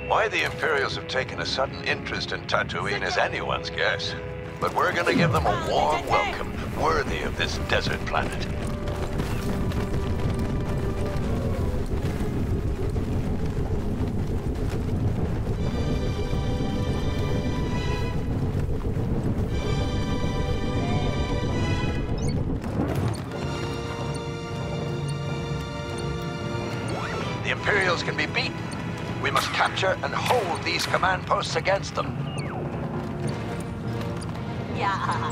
Why the Imperials have taken a sudden interest in Tatooine is anyone's guess. But we're gonna give them a warm welcome, worthy of this desert planet. The Imperials can be beaten. We must capture and hold these command posts against them. Yeah.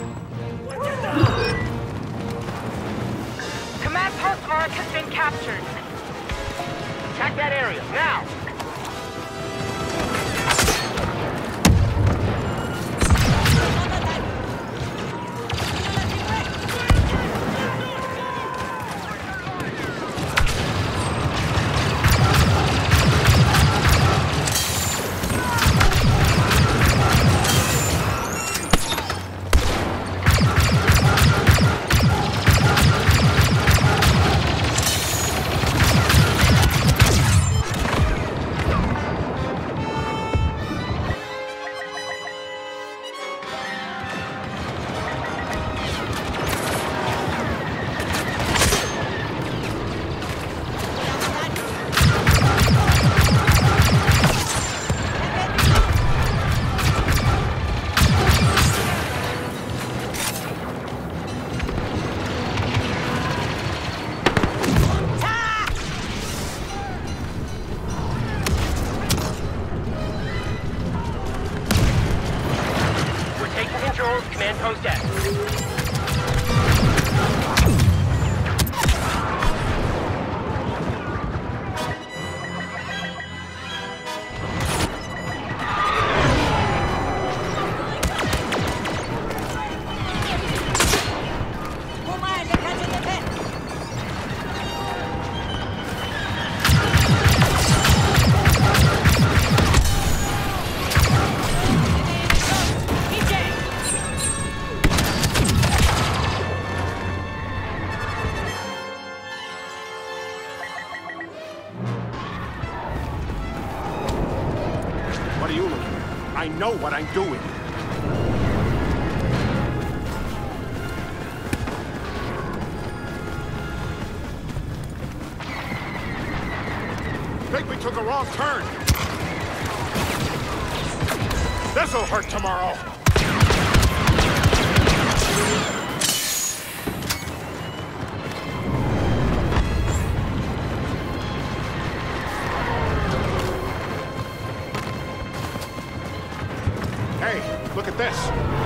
Command post Ark has been captured. Attack that area, now! Command post X. What are you looking at? I know what I'm doing. Think we took a wrong turn. This'll hurt tomorrow. Hey, look at this.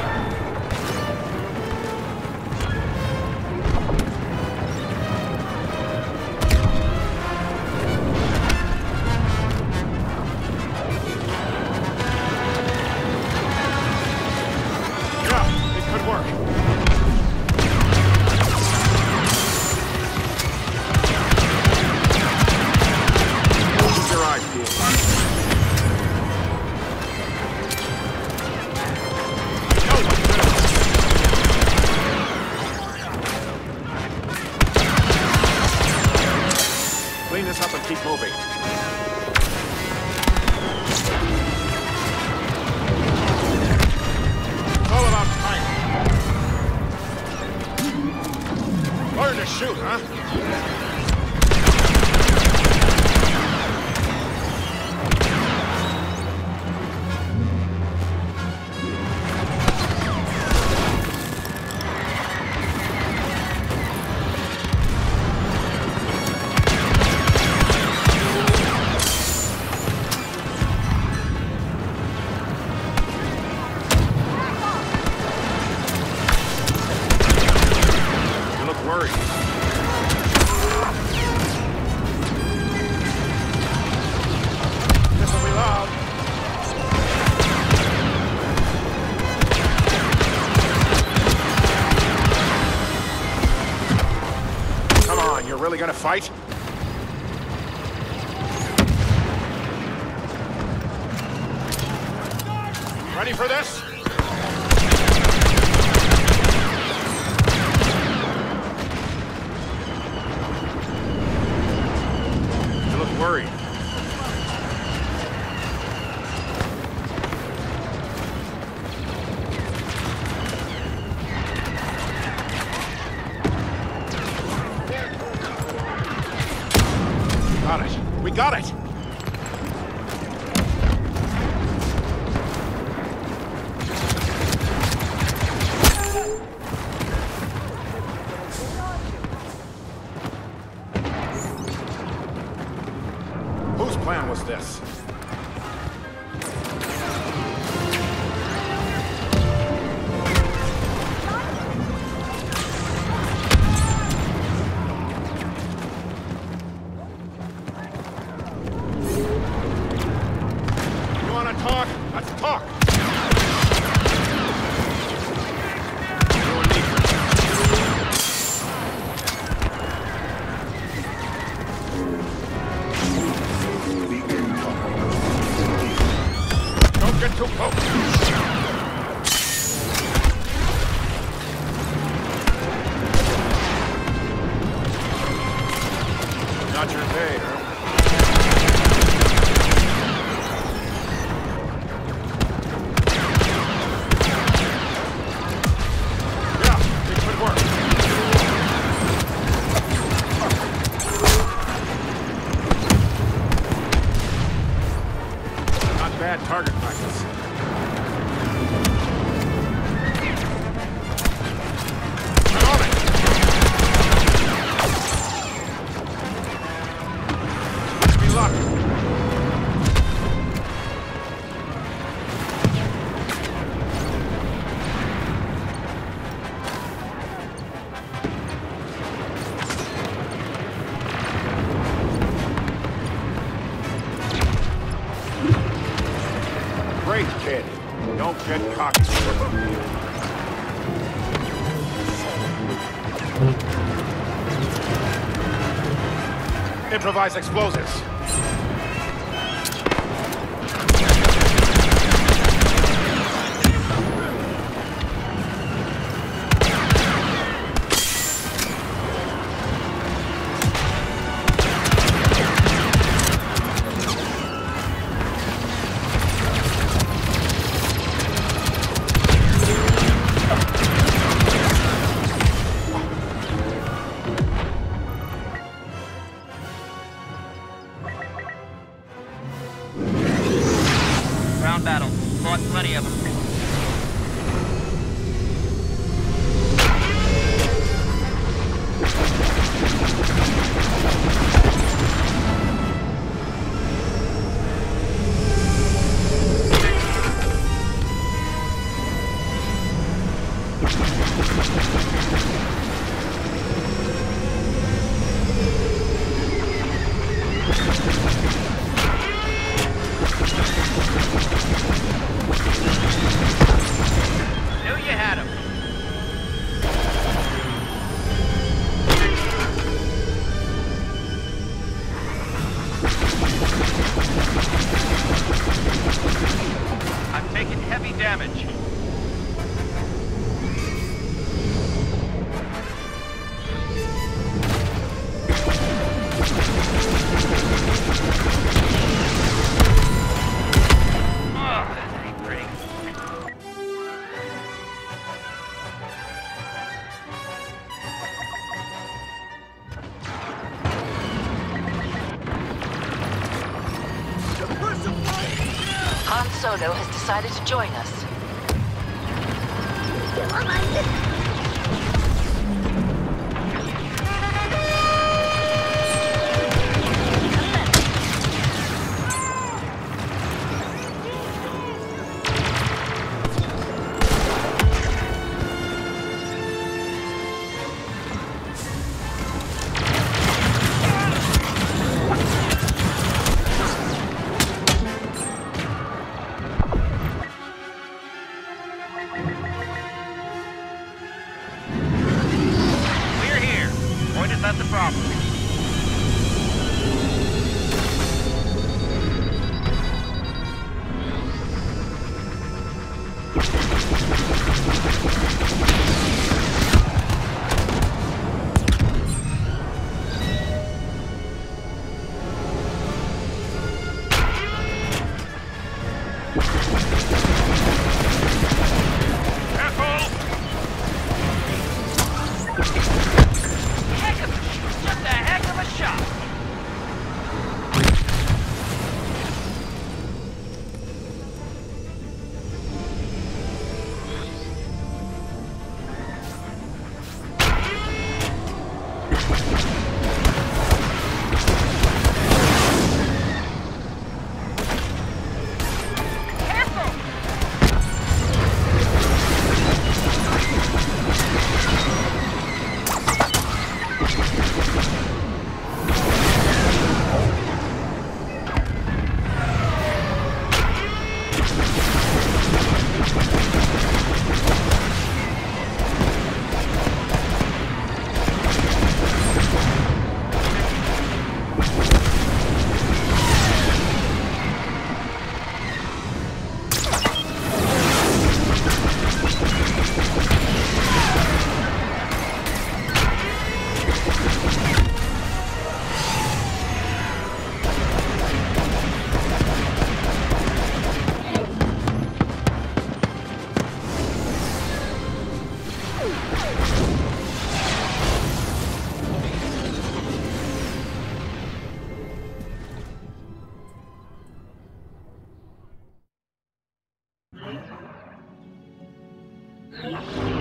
Yeah, it could work. Keep your eyes peeled. Clean this up and keep moving. It's all about timing. Learn to shoot, huh? Worried. This'll be loud. Come on, you're really gonna fight? Ready for this? Worried. Got it. We got it! Whose plan was this? You wanna talk? Let's talk! Don't get too close! Not your day, huh? Yeah, it could work. Not bad target practice. Get on it! Wish me luck. Great, kid. Don't get cocky. Improvise explosives. Ground battle. Fought plenty of them. Knew you had him. I'm taking heavy damage. Oh, that ain't pretty. Han Solo has decided to join us. Moving.